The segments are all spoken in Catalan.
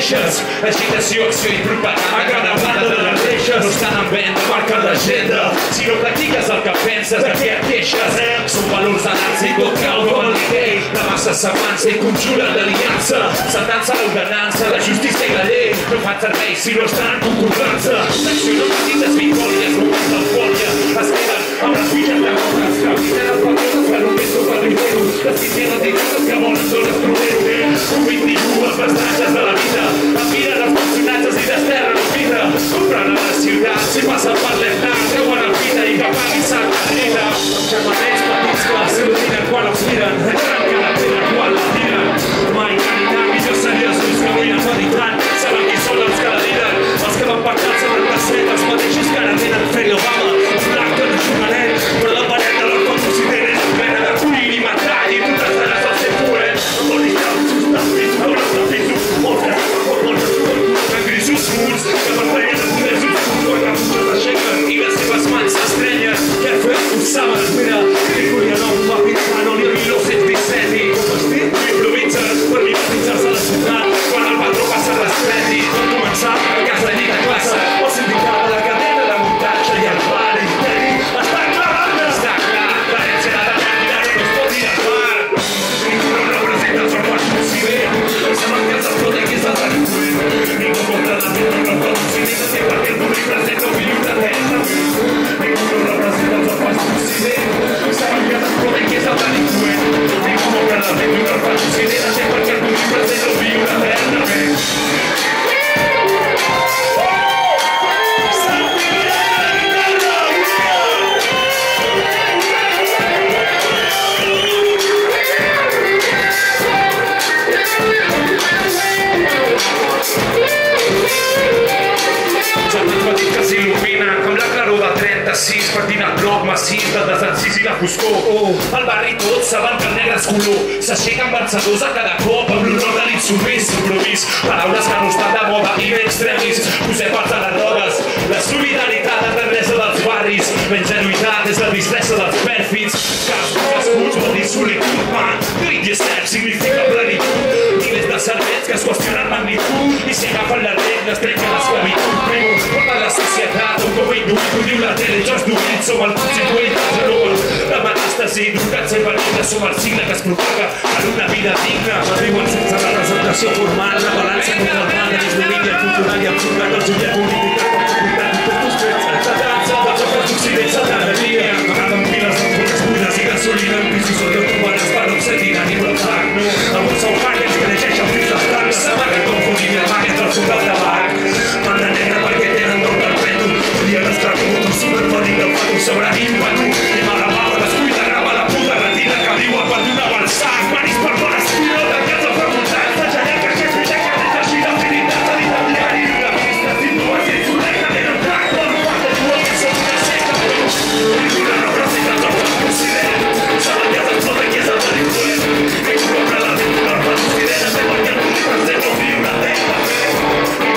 queixes, agitació, acció i propaganda a cada banda de les reixes. No estan en venda, marca l'agenda. Si no practiques el que penses, de què et queixes? Són valors d'anança i tot cau com el nivell. La massa s'avança i conjura l'aliança. Saltant-se l'ordenança, la justícia i la llei no fan servei si no estan en concordança. S'accionen petites victòries, moments d'eufòria. Es queden amb les filles de bones que habiten els patrons que només són patrioteros. Les quintenes i coses que volen són els troneros. Un 21 els prestatges de la vida. Admiren els personatges i desterren la vida. Compren a les ciutats i passen per l'Etnat. Treuen el pita i que paguin Santa Rita. Els germanets petits que s'il·luminen quan els miren. Trenquen la pedra quan la tiren. Mai canitat, millors seriosos que avui ens meditant. Saben qui són els que la diren. Els que van pactar el 77, els mateixos que ara tenen Ferry Obama. Els Blackton i Jornalet, però la paret de l'Orton considera és plena de cuir i metall i totes les al seu fuet. No volis que els seus tapis, no les tapis, en grisos murs que pertanyen a poders obscurs quan les puces s'aixequen i les seves mans s'estrenyen. Què fer? Ho saben, mira, Grigorianov va pintar en el 1917 i com vestit improvisen per mimetitzar-se a la ciutat quan el patró passa l'estreti. Per començar, el cas de llei de classe, el sindicat de la cadena de muntatge i el pare intècnic. Està clar, l'herència de la candidat no es pot ir al mar. Ningú no representa el format possible, no saben que els hipotequis del delinqüent. Ningú contra la vida no pot decidir que perquè el públic presenta un milió de terra. Ningú no representa el format possible, saben que els hipotequis del delinqüent. Ningú contra la vida no pot decidir que perquè el públic presenta un milió de terra. Que s'il·luminen amb la claror de 36 partint el bloc massís del desencís i la foscor. Al barri tots saben que el negre és color. S'aixequen vencedors a cada cop amb l'honor de l'insubmís improvís. Paraules que no estan de moda i d'extremis. Posem parts a les rodes. La solidaritat és la resa dels barris. La ingenuïtat és la distressa dels pèrfids. Cascos escuts vol dir solitud, man. Grit i estem significa plenitud. Milers de servents que es qüestionen magnitud i si agafen les regles trenquen l'esclavitud. Porta la societat un cop induït, ho diu la tele, jo esduït, som el constituït dels errors. La metàstasi, drogats i venides, som el signe que es propaga en una vida digna. Viuen sense representació formal, la balança contra el mal, és domini cultural i absurda que els jutja política com facultat i tots drets. La dansa dels afers d'Occident s'ha de dia. Pagaven piles amb bones buides i gasolina en pisos on no trobaràs per obsedir ni blocar. No, alguns són hackers que llegeixen fins l'estat, no s'amaguen com convivir amb aquests del soldat de banc. Manda negra perquè tenen tot el pètol. Podien estar com un superpòdic del fato sobre l'impatu. I m'agafava descuida, grava la puta retina que viu a part d'una balsac. Maris per bones pilotes, que els facultats de gener que és vida que té així d'afinitat a l'italiari. La pista situació insolenta tenen clar com el part de dues que són una secta. Ningú no representa el que consideren. Saben que els hipotequis del delinqüent. Ningú no representa el que consideren. Perquè el públic presenta un viu una terra.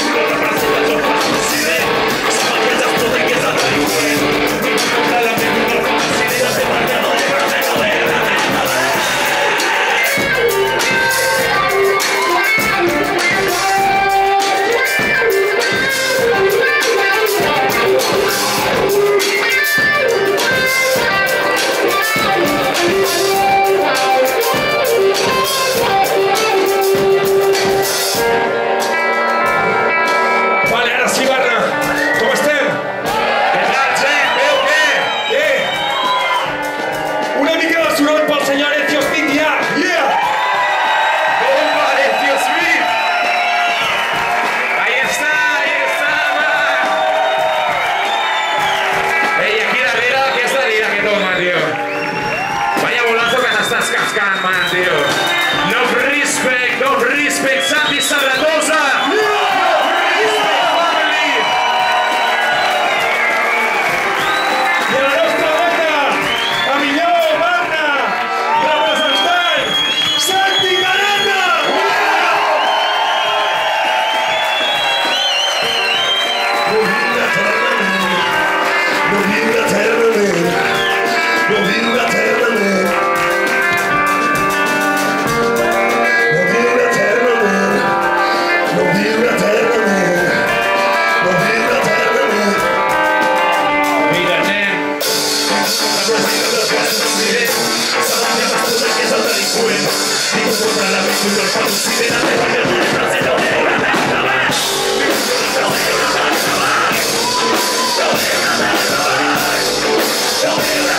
tutto il mondo si vede perché non è frase dove è una merda va dove è una merda va dove è una merda va dove è una